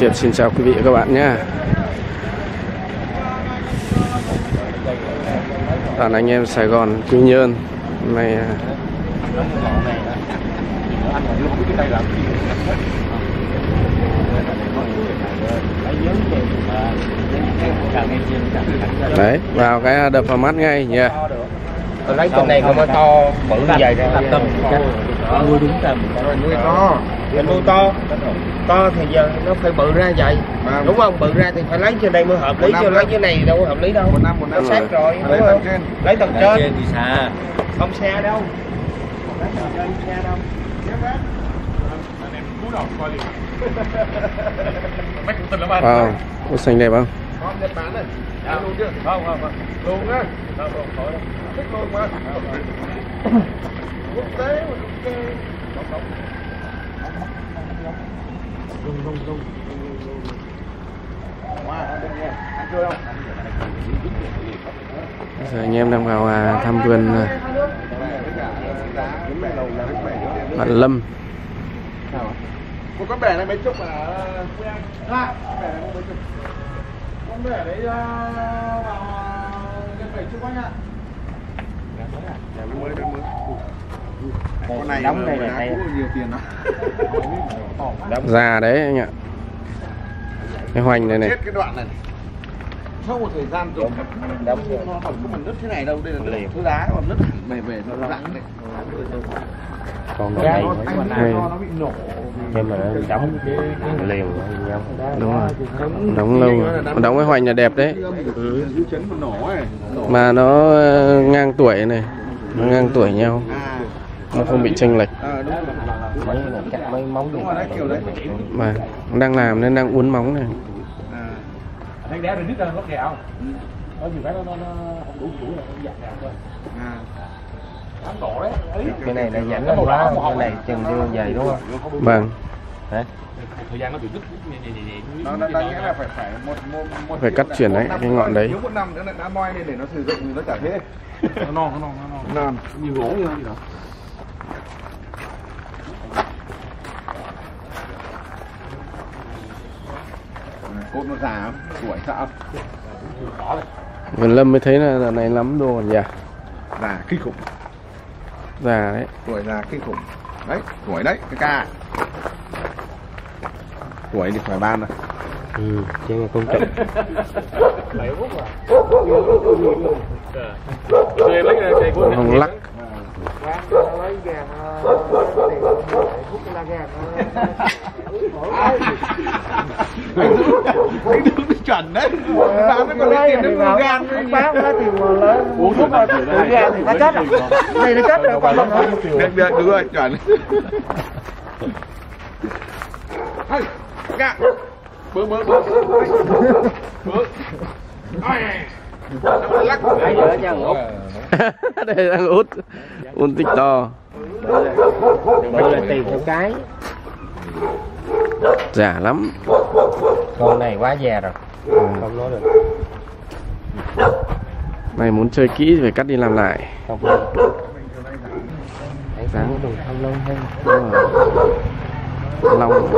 Kiệt xin chào quý vị và các bạn nhé. Đoàn anh em Sài Gòn, Quy Nhơn hôm nay đấy, vào cái đập vào mắt ngay nhỉ. Lấy con này con to bự như vậy ra nuôi đúng tầm nuôi to, nuôi to thì giờ nó phải bự ra vậy đúng không? Bự ra thì phải lấy trên đây mới hợp lý, chứ lấy dưới này đâu có hợp lý đâu. Nó sát rồi, đúng không? Lấy tầng trên thì xa, không xa đâu. Lấy tầng trên xa đâu. Mấy cũng tin lắm anh. Wow, có xanh đẹp không? Có Nhật Bản này. Luôn chưa? Không. Luôn á. Không khỏi đâu. Thích luôn mà. Quốc tế mà Lung. Giờ anh em đang vào thăm vườn bạn Lâm. Con bể này mấy chục mà bể này mấy chục. Con bể đấy vào gần 70 anh ạ. Con này đóng đây là nhiều tiền đó. Già đấy anh ạ. Cái hoành này này. Chết cái đoạn này. Sau một thời gian rồi nó không có nứt thế này đâu, đây là thứ đá còn nứt về nó rạn đấy. Còn đây nó bị nổ nhưng mà đóng cái liều nhau. Đúng rồi, đóng lâu rồi. Đóng cái hoành là đẹp đấy. Mà nó ngang tuổi này, nó ngang tuổi nhau, nó không bị chênh lệch. Mấy móng Mà đang làm nên đang uốn móng này. Đang đéo rồi nứt ra lót gạo. Có nhiều cái nó không đủ tuổi là nó dạt gạo thôi. Cái này là dẫn lên quá, cái này chừng như vậy đúng không? Vâng. Đấy. Thời gian nó bị nứt nó nghĩa là phải Phải cắt chuyển đấy, cái ngọn đấy. Nếu một năm nữa đã moi lên để nó sử dụng thì nó chả thế. Nó non. Nhiều gỗ như vậy đó. Cốt nó già lắm, tuổi sao? Vườn Lâm mới thấy là này lắm đồ nhỉ. Già kinh khủng. Già đấy. Tuổi già kinh khủng. Đấy, tuổi đấy, cái ca. Tuổi thì phải ban rồi. Chứ mà không chậm. Không lắc. Anh Đức chuẩn đấy. Bán nó còn lấy tiền để mua gan. Bán nó thì lớn. Uống thuốc rồi tự gan thì nó chết rồi. Này nó chết rồi, còn không nữa. Được, đúng rồi, chuẩn. Hay, gạ. Bớ. Lắc. Đây đang út tích to. Đây là tiền một cái. Giả lắm. Con này quá già rồi. Không nói được. Này muốn chơi kỹ phải cắt đi làm lại. Không được. Đấy, không được thăm lông hơn. Long.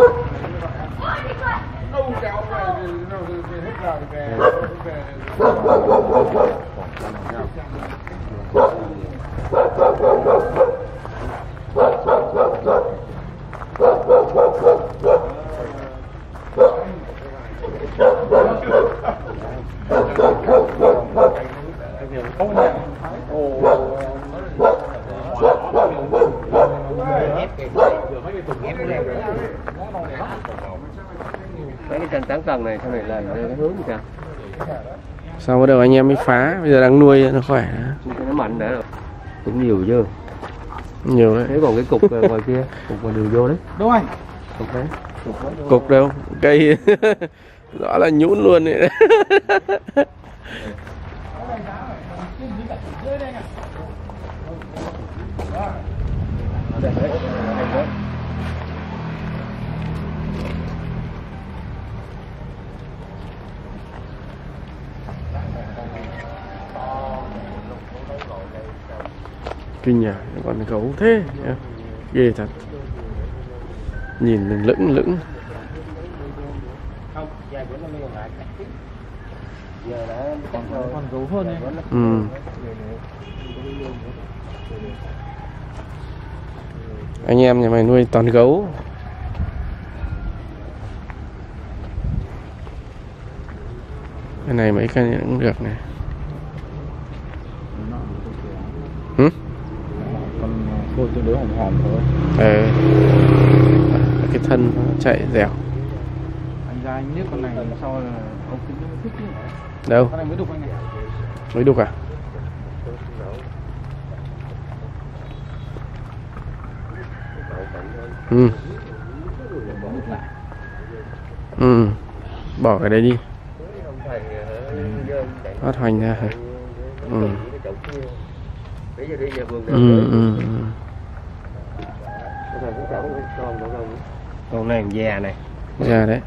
Mấy cái chân tán cần này sau này là cái hướng gì sao? Sao bắt đầu anh em mới phá, bây giờ đang nuôi nó khỏe. Nó mạnh đã rồi. Cũng nhiều chứ. Nhiều đấy. Thế còn cái cục ngoài kia, cục ngoài đường vô đấy. Đúng rồi. Cục đấy. Cục đâu? Cây rõ là nhũn luôn đấy. Kinh nhỉ, con gấu thế ghê thật, nhìn mình lững lững. Không, dài bữa nó còn lại. Giờ đã còn gấu hơn này. Ừ. Anh em nhà mày nuôi toàn gấu. Cái này mấy cái này cũng được này. Hử? Con phôi tương đối hòm hòm thôi. Cái thân nó chạy dẻo. Anh ra anh biết con này sau là ông kính nó thích chứ. Đâu? Con này mới đục anh này. Mới đục à? Ừ. Ừ. Bỏ cái đấy đi. Phát hoành ra hả? Ừ. Con này già này. Già đấy.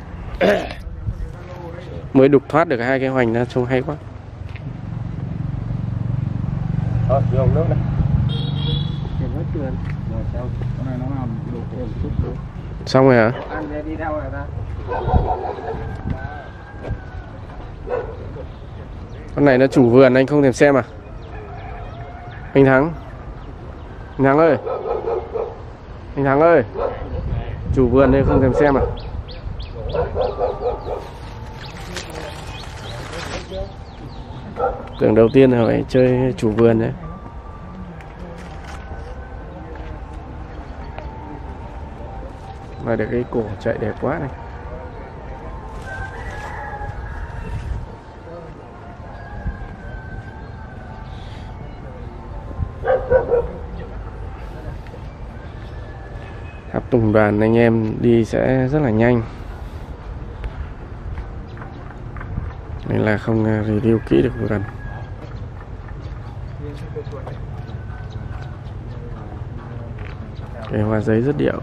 Mới đục thoát được hai cái hoành ra trông hay quá. Thôi, vô nước này. Con này nó làm đồ ổn chút thôi. Xong rồi hả? Anh đi đâu rồi ta? Con này nó chủ vườn anh không thèm xem à? Anh Thắng. Anh Thắng ơi. Anh Thắng ơi. Chủ vườn đây không thèm xem à? Tưởng đầu tiên là phải chơi chủ vườn đấy. Mà được cái cổ chạy đẹp quá này. Hạp tùng đoàn anh em đi sẽ rất là nhanh, nên là không review kỹ được vườn. Cái hoa giấy rất điệu.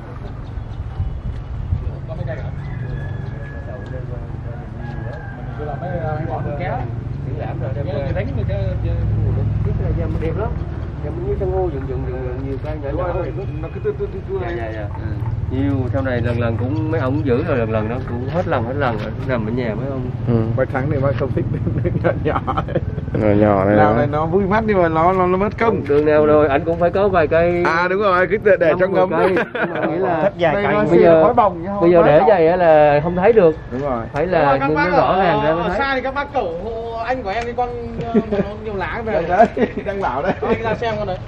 Đẹp lắm. Như trong ngô dựng nhiều cây nhỏ nhỏ. Nó cứ tư này. Dạ. Nhiều sau này lần cũng mấy ông giữ rồi lần nó cũng hết lần nằm ở nhà mấy ông. Vài tháng này mà không thích nhỏ Nhỏ này nào này nó vui mắt nhưng mà nó mất công. Đường nào rồi anh cũng phải có vài cây. À đúng rồi, cứ để trong ngâm. Nghĩa là bây giờ để vậy là không thấy được. Đúng rồi. Phải là nó rõ ràng ra mới thấy. Xa thì các bác cậu anh của em đi con nhiều lá về đấy, đang bảo đấy. anh ra xem con đấy.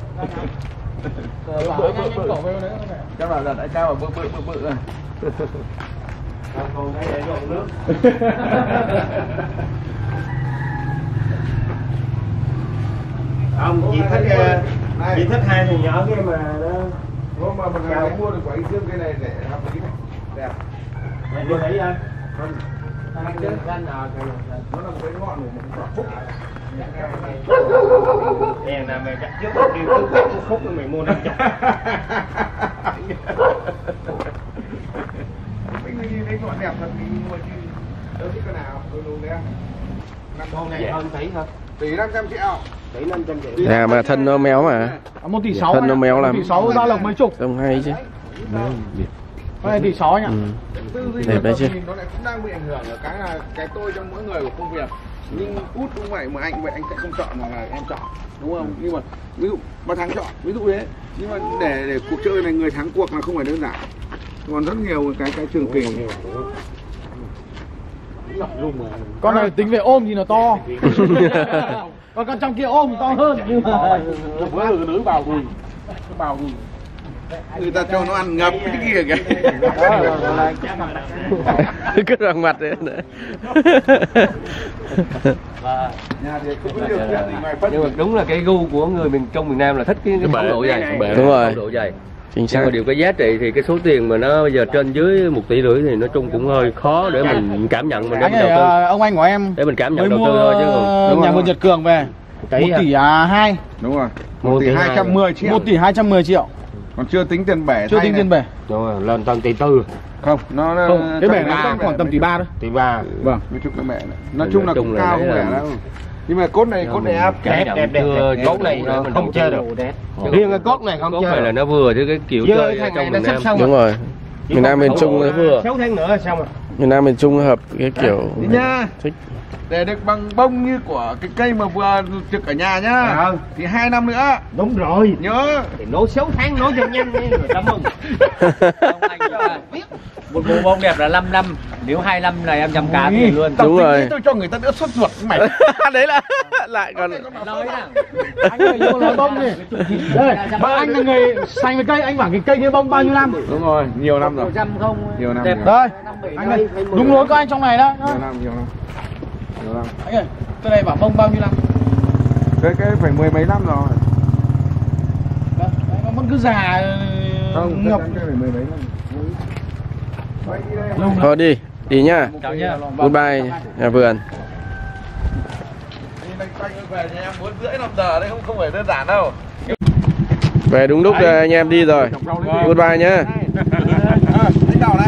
Các bạn là đại cao và bự này. Còn cái để đổ nước. Ông chị thích hai thằng nhỏ kia mà nó. Hôm mà một ngày mua được quả anh Dương cái này để học cái này. Đẹp. Mày đi thấy không? Nó là một cái ngọn của một quả phúc. Đèn là mày chặt trước đi cứ khúc rồi mày mua 500. Mình nhìn thấy ngọn đẹp thật mình mua chứ. Đâu thích cái nào, tôi luôn đấy. Con này hơn tỷ thôi. Tỷ 500 triệu. Tỷ 500 triệu. Dạ mà thân nó méo mà. 1,6 tỷ. Thân nó méo lắm. 1,6 tỷ ra lộc mấy chục. Trông hay chứ. Cái này 1,6 tỷ nhá. Đẹp đấy chứ. Nó lại cũng đang bị ảnh hưởng ở cái là cái tôi trong mỗi người của công việc. Nhưng út cũng vậy mà anh vậy anh sẽ không chọn mà là em chọn, đúng không? Nhưng mà ví dụ mà thắng chọn, ví dụ thế. Nhưng mà để cuộc chơi này người thắng cuộc là không phải đơn giản. Còn rất nhiều cái trường kỳ. Con này tính về ôm thì nó to. Còn con trong kia ôm thì to hơn nhưng mà Bữa nữ bào gùi. Người ta cho nó ăn ngập cái kia kìa. Cứ răng mặt đấy. Nhưng mà đúng là cái gu của người miền Trung miền Nam là thích cái mẫu độ dày. Đúng rồi. Độ dày. Chính xác. Nhưng mà điều cái giá trị thì cái số tiền mà nó bây giờ trên dưới 1,5 tỷ thì nói chung cũng hơi khó để mình cảm nhận mình anh đầu tư. ông anh của em Để mình cảm nhận mới đầu tư thôi chứ không. nhà vườn Nhật Cường về 1,2 tỷ. Đúng rồi. 1 tỷ 210 triệu. 1,2 tỷ 10 triệu. Còn chưa tính tiền bể. Chưa tính tiền bể. Rồi lên tầm 1,4 tỷ. Không, nó không, cái bể nó khoảng tầm 1,3 tỷ thôi. 1,3 tỷ. Vâng, nói chung cái bể này. Nói chung là cũng cao không phải đâu. Nhưng mà cốt này cốt đẹp. Đẹp. Cốt này mình không chơi được. Riêng cái cốt này không chơi. Cốt này là nó vừa chứ cái kiểu chơi trong miền Nam. Đúng rồi. Miền Nam miền Trung vừa 6 tháng nữa xong rồi. miền Nam miền Trung hợp cái kiểu Đi nha. thích. Để được bằng bông như của cái cây mà vừa trực ở nhà nhá. Thì 2 năm nữa. Đúng rồi. Nhớ. Thì nấu 6 tháng nấu cho nhanh đi rồi cảm ơn. Một bộ bông đẹp là 5 năm, nếu 2 năm này em chăm cá thì luôn. Đúng rồi. Tôi cho người ta đỡ sốt ruột mày. Đấy là lại còn Nói nào. Anh ơi vô nói bông đi. Đây, mà anh là người xanh với cây, anh bảo cái cây kia bông bao nhiêu năm? Đúng rồi, nhiều năm rồi. 100 không? Nhiều năm. Đẹp. Nhiều Đây, anh ơi, đúng lối của anh trong này đó. năm, nhiều năm. Nhiều năm. Anh ơi, cái này bảo bông bao nhiêu năm? Cái phải 10 mấy năm rồi. Đấy, nó vẫn cứ già Không, ngập. cái phải 10 mấy năm. thôi đi nhá. Chào nhá. Goodbye nhà vườn. Đi loanh quanh về nhà em 4:30-5 giờ đấy, không phải đơn giản đâu. Về đúng lúc anh em đi rồi. Goodbye nhá. Lãnh đạo này.